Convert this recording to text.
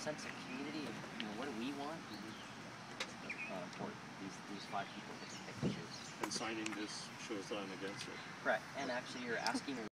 sense of community, what do we want? Important. These 5 people get to pick and choose. And signing this shows that I'm against it. Correct. And actually, you're asking